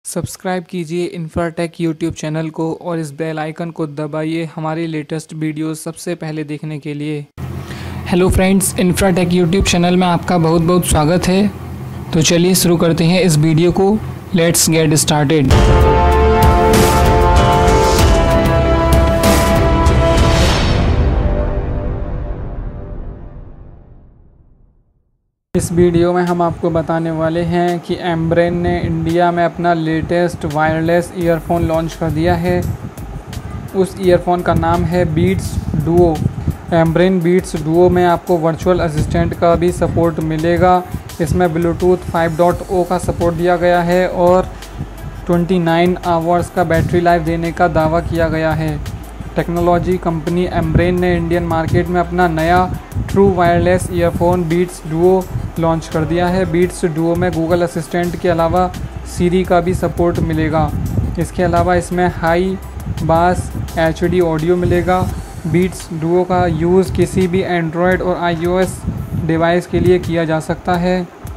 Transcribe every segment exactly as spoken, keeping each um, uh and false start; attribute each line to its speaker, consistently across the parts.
Speaker 1: Subscribe कीजिए Infratech YouTube channel को और इस बेल आइकन को दबाइए हमारी लेटेस्ट वीडियोस सबसे पहले देखने के लिए। Hello friends, Infratech YouTube channel में आपका बहुत बहुत स्वागत है। तो चलिए शुरू करते हैं इस वीडियो को। Let's get started. इस वीडियो में हम आपको बताने वाले हैं कि एम्ब्रेन ने इंडिया में अपना लेटेस्ट वायरलेस ईयरफोन लॉन्च कर दिया है। उस ईयरफोन का नाम है Beats Duo. Ambrane Beats Duo में आपको वर्चुअल असिस्टेंट का भी सपोर्ट मिलेगा। इसमें ब्लूटूथ फाइव पॉइंट ज़ीरो का सपोर्ट दिया गया है और उनतीस आवर्स का बैटरी लाइफ देने का दावा किया गया है। टेक्नोलॉजी कंपनी एम्ब्रेन ने इंडियन मार्केट में अपना नया true wireless earphone Beats Duo launch कर दिया है। बीट्स डुओ में गूगल असिस्टेंट के अलावा सीरी का भी सपोर्ट मिलेगा। इसके अलावा इसमें high bass H D audio मिलेगा। बीट्स डुओ का यूज़ किसी भी एंड्रॉयड और आईओएस डिवाइस के लिए किया जा सकता है।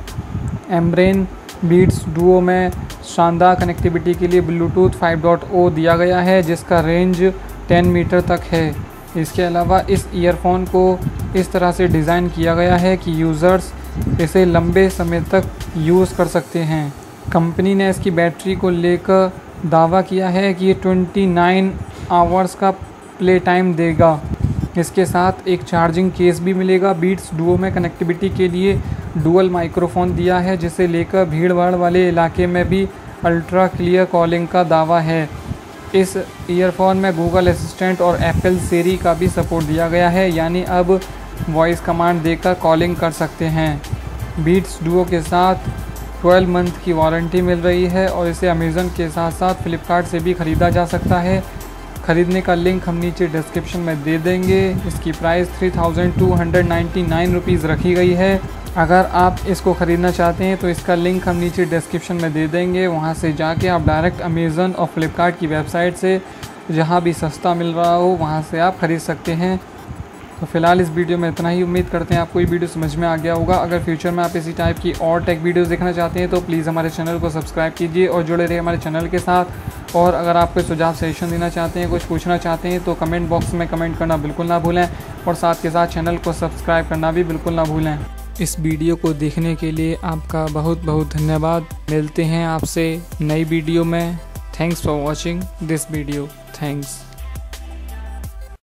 Speaker 1: एम्ब्रेन बीट्स डुओ में शानदार कनेक्टिविटी के लिए ब्लूटूथ फाइव पॉइंट ज़ीरो दिया गया है, जिसका रेंज टेन मीटर तक है। इसके अलावा इस ईयरफोन को इस तरह से डिज़ाइन किया गया है कि यूज़र्स इसे लंबे समय तक यूज़ कर सकते हैं। कंपनी ने इसकी बैटरी को लेकर दावा किया है कि ये उनतीस आवर्स का प्ले टाइम देगा। इसके साथ एक चार्जिंग केस भी मिलेगा। बीट्स डुओ में कनेक्टिविटी के लिए डुअल माइक्रोफोन दिया है, जिसे लेकर भीड़ भाड़ वाले इलाके में भी अल्ट्रा क्लियर कॉलिंग का दावा है। इस ईयरफोन में गूगल असिस्टेंट और एप्पल सीरी का भी सपोर्ट दिया गया है, यानी अब वॉइस कमांड देकर कॉलिंग कर सकते हैं। बीट्स डुओ के साथ ट्वेल्व मंथ की वारंटी मिल रही है और इसे अमेज़न के साथ साथ फ्लिपकार्ट से भी ख़रीदा जा सकता है। ख़रीदने का लिंक हम नीचे डिस्क्रिप्शन में दे देंगे। इसकी price three thousand two hundred ninety nine rupees रखी गई है। अगर आप इसको ख़रीदना चाहते हैं तो इसका लिंक हम नीचे डिस्क्रिप्शन में दे देंगे। वहां से जाके आप डायरेक्ट अमेज़न और फ्लिपकार्ट की वेबसाइट से जहां भी सस्ता मिल रहा हो वहां से आप ख़रीद सकते हैं। तो फिलहाल इस वीडियो में इतना ही। उम्मीद करते हैं आपको ये वीडियो समझ में आ गया होगा। अगर फ्यूचर में आप इसी टाइप की और टेक वीडियोस देखना चाहते हैं तो प्लीज़ हमारे चैनल को सब्सक्राइब कीजिए और जुड़े रहिए हमारे चैनल के साथ। और अगर आप कोई सुझाव सजेशन देना चाहते हैं, कुछ पूछना चाहते हैं तो कमेंट बॉक्स में कमेंट करना बिल्कुल ना भूलें और साथ के साथ चैनल को सब्सक्राइब करना भी बिल्कुल ना भूलें। इस वीडियो को देखने के लिए आपका बहुत बहुत धन्यवाद। मिलते हैं आपसे नई वीडियो में। Thanks for watching this video. Thanks.